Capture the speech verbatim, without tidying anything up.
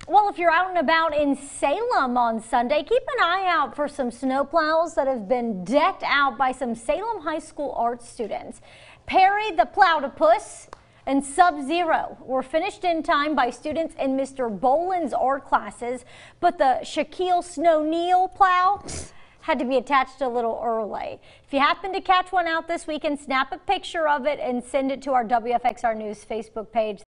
Well, if you're out and about in Salem on Sunday, keep an eye out for some snowplows that have been decked out by some Salem High School art students. Perry the Plowtopus and Sub-Zero were finished in time by students in Mister Boland's art classes, but the Shaquille Snow Neal plow had to be attached a little early. If you happen to catch one out this weekend, snap a picture of it and send it to our W F X R News Facebook page.